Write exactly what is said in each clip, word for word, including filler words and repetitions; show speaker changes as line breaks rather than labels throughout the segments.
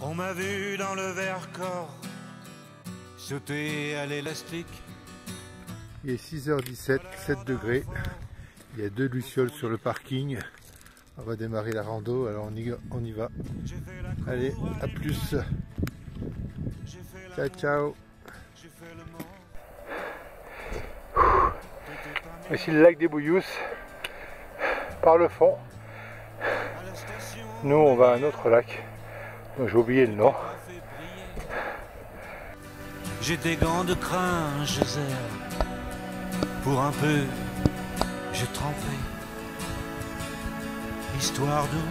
On m'a vu dans le Vercors sauter à l'élastique.
Il est six heures dix-sept, sept degrés. Il y a deux lucioles sur le parking. On va démarrer la rando, alors on y, on y va. Allez, à plus. Ciao, ciao. Ici le lac des Bouillous, par le fond. Nous, on va à un autre lac. J'ai oublié le nom.
J'ai des gants de crin, je serre. Pour un peu, j'ai trempé. Histoire d'eau.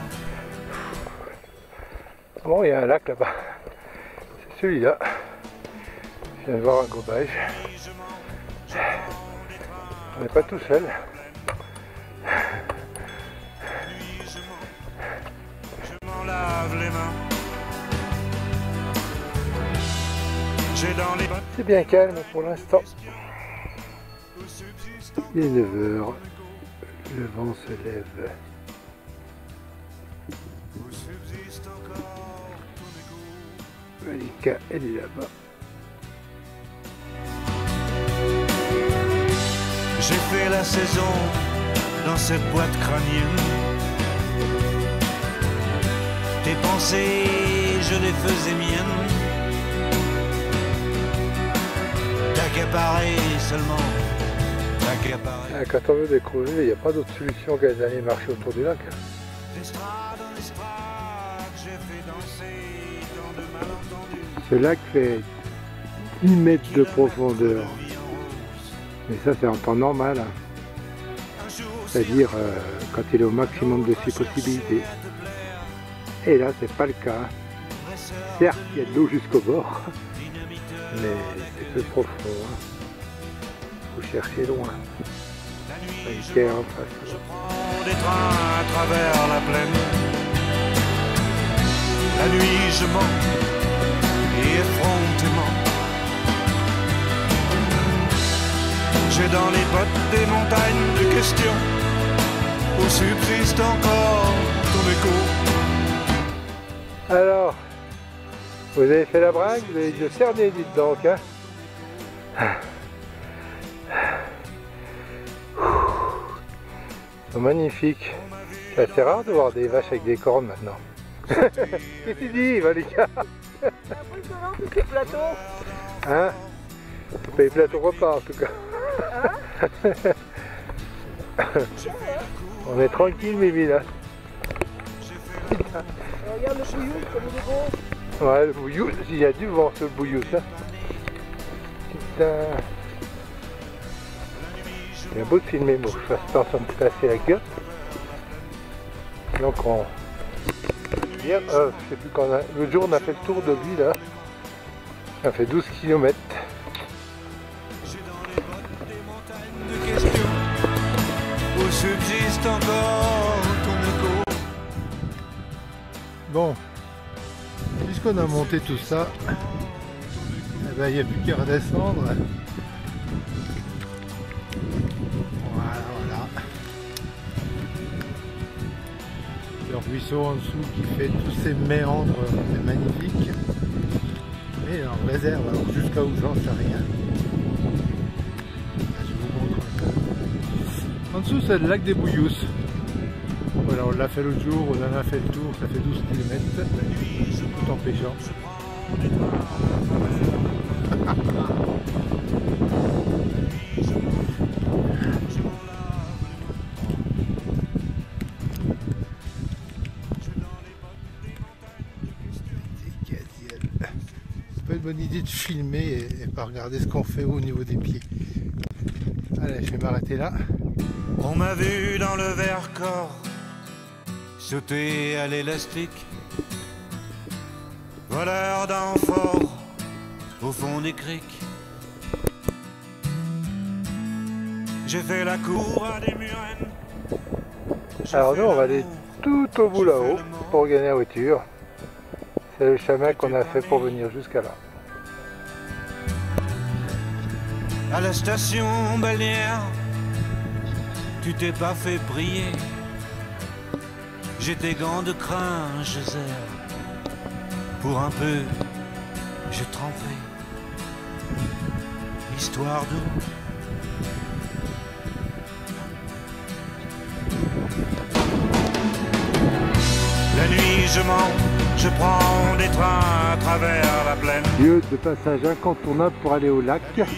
Bon, il y a un lac là-bas. C'est celui-là. Je viens de voir un gobage. On n'est pas tout seul.
Je m'en lave les mains. J'ai dans les bottes.
C'est bien calme pour l'instant. Il est neuf heures. Le vent se lève. Malika, elle est là-bas.
J'ai fait la saison dans cette boîte crânienne. Tes pensées, je les faisais miennes. T'accaparer seulement, t'accaparer.
Ah, quand on veut découvrir, il n'y a pas d'autre solution qu'à d'aller marcher autour du lac.
L'estrade en estrade, j'ai fait danser tant de malentendus.
Ce lac fait dix mètres de profondeur. Mais ça, c'est en temps normal. Hein. C'est-à-dire euh, quand il est au maximum de ses possibilités. Et là, c'est pas le cas. Certes, il y a de l'eau jusqu'au bord. Mais c'est peu profond. Hein. Faut chercher loin. Il y a en face.
Je prends des trains à travers la plaine. La nuit, je mens et effrontément. J'ai dans les bottes des montagnes de questions où subsiste encore ton écho.
Alors, vous avez fait la bringue, vous avez dû cerner, dites donc. Hein. C'est magnifique. C'est assez rare de voir des vaches avec des cornes maintenant. Qu'est-ce que tu dis, Malika?
C'est impressionnant tous ces plateaux.
Hein? C'est pas les plateaux repas en tout cas. On est tranquille, Mimi là.
Regarde le bouillou comme il est beau.
Ouais, le bouillou, il y a du vent sur le bouillou, ça. Putain. Il est beau de filmer, moi, je fasse attention de passer la gueule. Donc on. Hier, euh, je sais plus quand on a. L'autre jour, on a fait le tour de lui là. Ça fait douze kilomètres.
Où subsiste encore ton écho.
Bon, puisqu'on a monté tout ça, eh ben, il n'y a plus qu'à redescendre. Voilà, voilà. Le ruisseau en dessous qui fait tous ces méandres, c'est magnifique. Mais en réserve, alors jusqu'à où j'en sais rien. En dessous, c'est le lac des Bouillous. Voilà, on l'a fait l'autre jour, on en a fait le tour, ça fait douze kilomètres, tout en pêchant. C'est pas une bonne idée de filmer et, et pas regarder ce qu'on fait au niveau des pieds. Allez, je vais m'arrêter là.
On m'a vu dans le Vercors sauter à l'élastique. Voleur d'amphores au fond des criques. J'ai fait la cour à des murennes.
Alors nous, on va aller tout au bout là-haut pour gagner la voiture. C'est le chemin qu'on a fait pour venir jusqu'à là.
À la station balnéaire, tu t'es pas fait prier. J'ai tes gants de crin, je serre. pour un peu, j'ai trempé, histoire d'eau. La nuit je monte, je prends des trains à travers la plaine.
Lieu de passage incontournable pour aller au lac.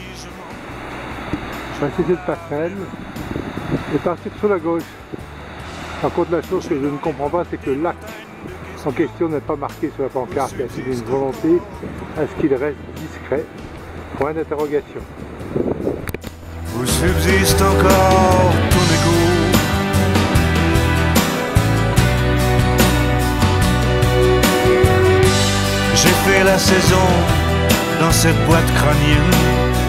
Passer cette passerelle et partir sur la gauche. Par contre, la chose que je ne comprends pas, c'est que le lac en question n'est pas marqué sur la pancarte. Il y a une volonté à ce qu'il reste discret. Point d'interrogation.
Où subsiste encore ton écho. J'ai fait la saison dans cette boîte crânienne.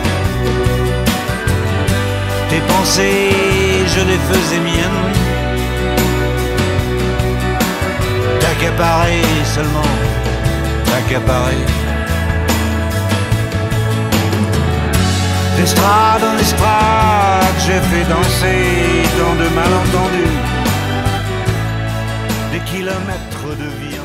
Tes pensées, je les faisais miennes. T'accaparer seulement, t'accaparer. D'estrade en estrade, j'ai fait danser dans de malentendus des kilomètres de vie.